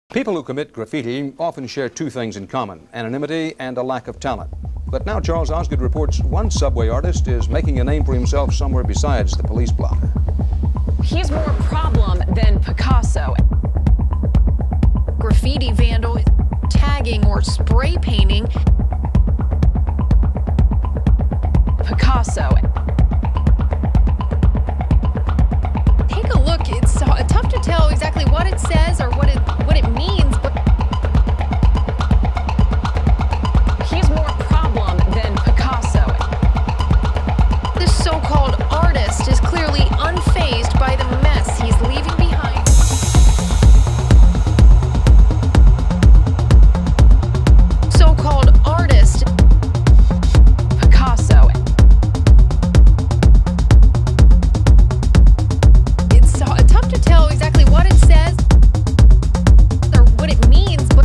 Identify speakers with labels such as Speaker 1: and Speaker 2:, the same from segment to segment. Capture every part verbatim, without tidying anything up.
Speaker 1: People who commit graffiti often share two things in common, anonymity and a lack of talent. But now Charles Osgood reports one subway artist is making a name for himself somewhere besides the police blotter.
Speaker 2: He's more problem than Picasso. Graffiti vandal, tagging or spray painting. Picasso. Take a look. It's tough to tell exactly what it says or what it what it means, but he's more problem than Picasso. This so-called artist is clearly unfazed by the mess he's leaving behind. So-called artist Picasso. It's uh, tough to tell exactly what it says or what it means, but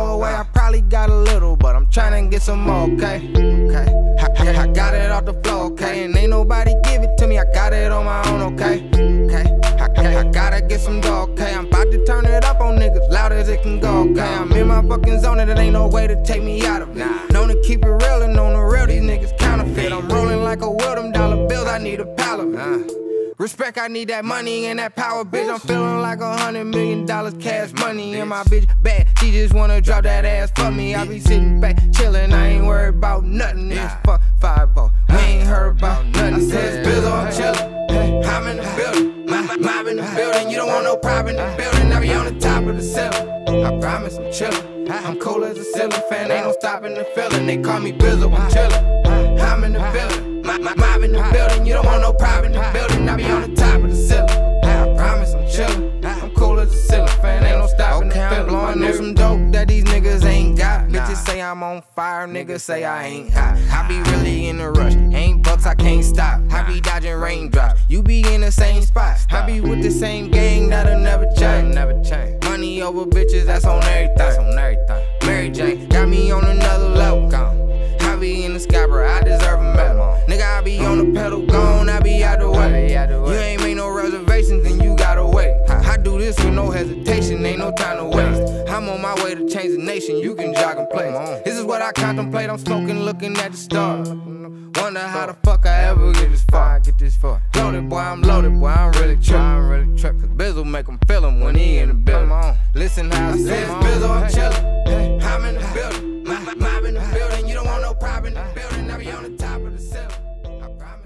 Speaker 3: throw away. I probably got a little, but I'm trying to get some more, okay? Okay. I, I, I got it off the floor, okay? And ain't nobody give it to me, I got it on my own, okay? Okay. I, I, I gotta get some dough, okay? I'm about to turn it up on niggas, loud as it can go, okay? I'm in my fucking zone and there ain't no way to take me out of it. Nah. Known to keep it real and on the real, these niggas counterfeit. I'm rolling like a wheel, them dollar bills, I need a pile of it. Uh. Respect, I need that money and that power, bitch. I'm feeling like a hundred million dollars cash money. And my bitch bad, she just wanna drop that ass for me. I be sitting back, chillin', I ain't worried about nothing. It's fuck five oh, we ain't heard about nothing. I said, Bizzle, I'm chillin', I'm in the building, mob in the building. You don't want no prop in the building, I be on the top of the ceiling. I promise I'm chillin', I'm cool as a ceiling fan, ain't no stopping the feeling. They call me Bizzle, I'm chillin', I'm in the building. Mob in the building, you don't want no prop in the building. I be on the top of the ceiling. I promise I'm chillin'. I'm cool as a ceiling fan, ain't no stopping okay, the feeling. I'm blowing on some dope that these niggas ain't got. Nah. Bitches say I'm on fire, niggas say I ain't hot. I be really in a rush, ain't bucks, I can't stop. I be dodging raindrops, you be in the same spot. I be with the same gang that'll never change. Never change. Money over bitches, that's on everything. That's on everything. Mary Jane got me on another level. Gone. I be in the sky, bro, I deserve a medal. Nigga, I be on the pedal, gone, I be out the way. You ain't made no reservations, then you gotta wait. I do this with no hesitation, ain't no time to waste. I'm on my way to change the nation, you can jog and play. This is what I contemplate, I'm smoking, looking at the stars. Wonder how the fuck I ever get this far. Get this far. Loaded, boy, I'm loaded, boy, I'm really trippin'. I'm really trippin'. Cause Bizzle make him feel him when he in the building. Listen how I say it's Bizzle, I'm chillin'. I'm in the building. Mob in the building, you don't want no prop in the building. I be on the top of the ceiling. I promise.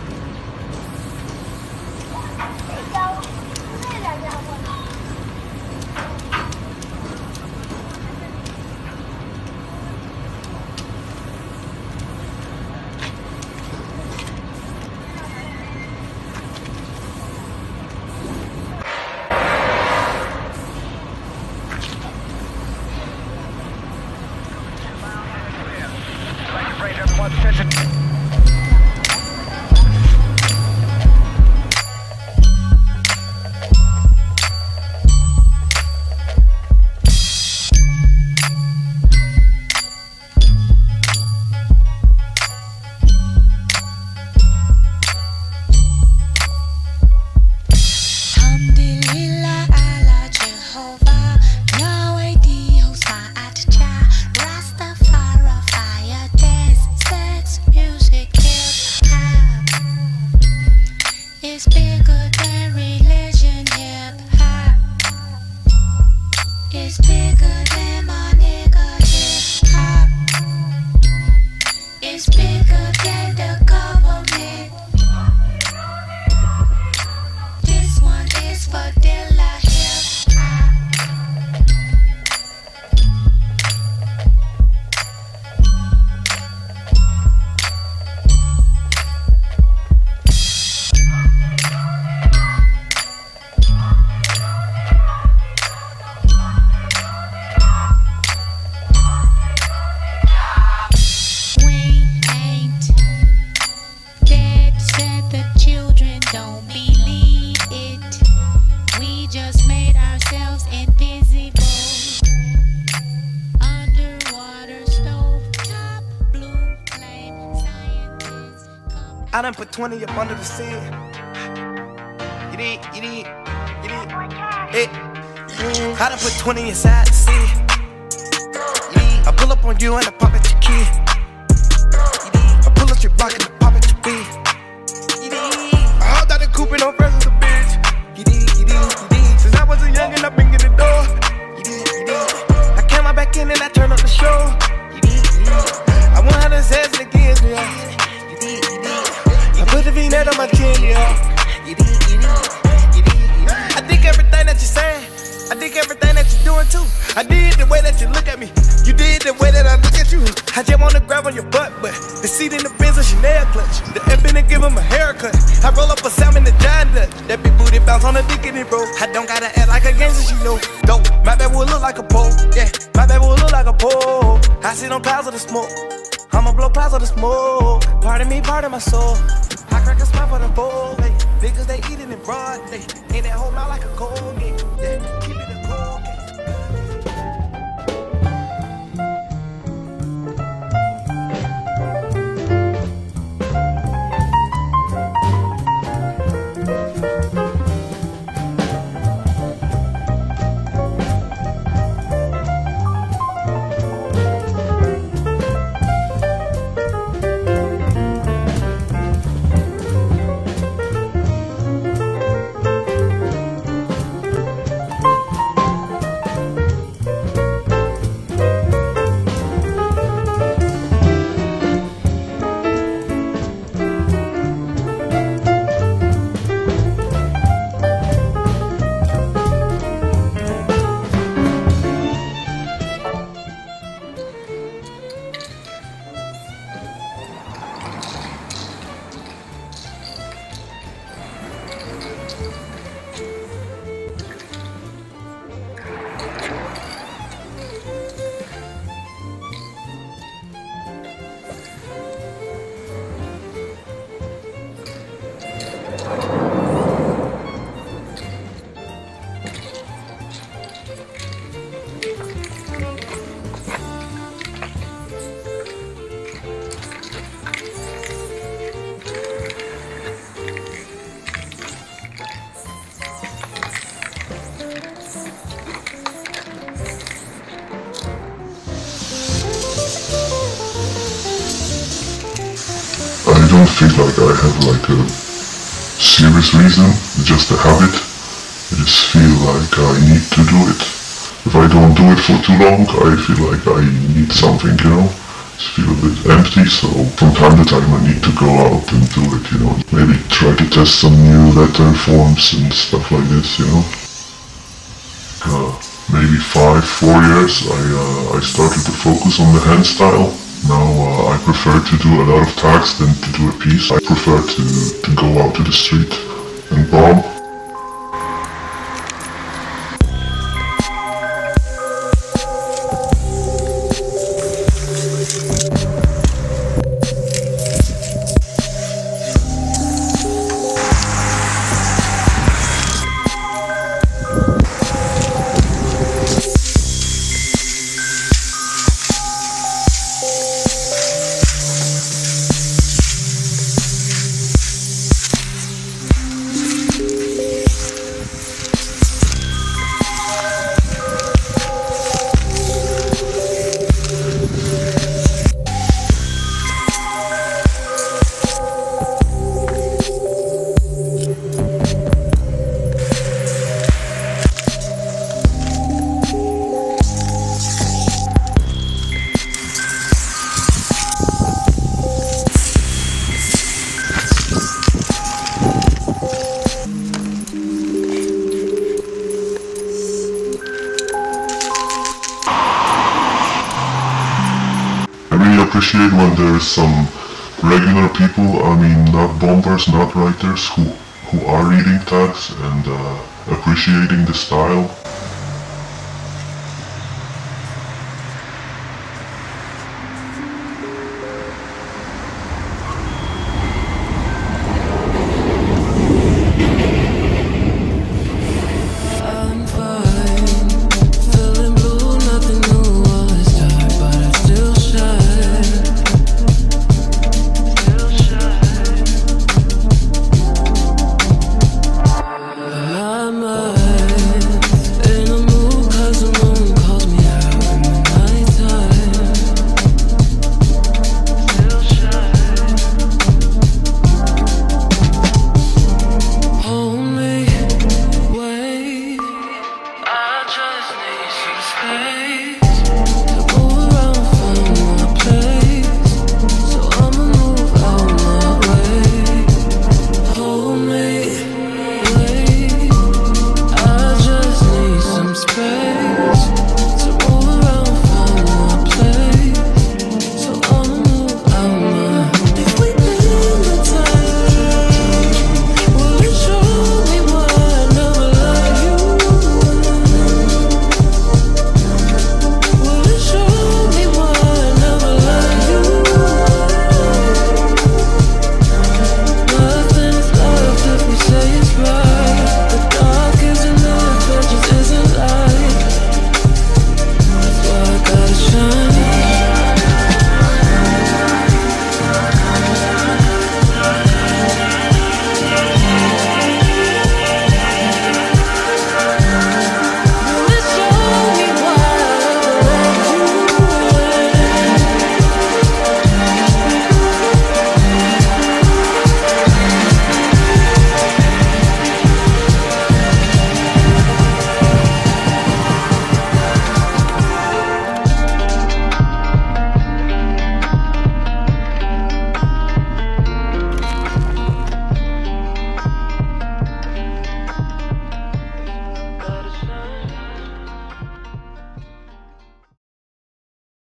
Speaker 4: I done put twenty up under the sea. You did, you did, you did. It. I done put twenty inside the sea. I pull up on you and I pop at your key. I pull up your block and I pop at your beat. I hopped out the coupe and no friends with the bitch. Since I was a youngin', I've been getting the door. I came out back in and I turned up the show. I want her to say it again, yeah. I put the V-net on my chin, yeah. I think everything that you're saying, I think everything that you're doing too. I did the way that you look at me, you did the way that I look at you. I just wanna grab on your butt, but the seat in the Benz is Chanel clutch. The F in and give him a haircut. I roll up a salmon in the John Dutch. That big booty bounce on the dick in it, bro. I don't gotta act like a gangster, you know. Dope, my bad will look like a pole. Yeah, my bad will look like a pole. I sit on clouds of the smoke. I'ma blow clouds of the smoke. Pardon me, pardon my soul. I crack a smile for the bowl. Hey, niggas, they eatin' in broad day. In that whole mouth like a cold game. Yeah, keep it a cold game.
Speaker 5: don't feel like I have like a serious reason, just a habit. I just feel like I need to do it. If I don't do it for too long, I feel like I need something, you know. I feel a bit empty, so from time to time I need to go out and do it, you know. Maybe try to test some new letter forms and stuff like this, you know. Uh, maybe five, four years I, uh, I started to focus on the hand style. Now uh, I prefer to do a lot of tags than to do a piece. I prefer to, to go out to the street and bomb. Appreciate when there's some regular people, I mean not bombers, not writers, who, who are reading tags and uh, appreciating the style.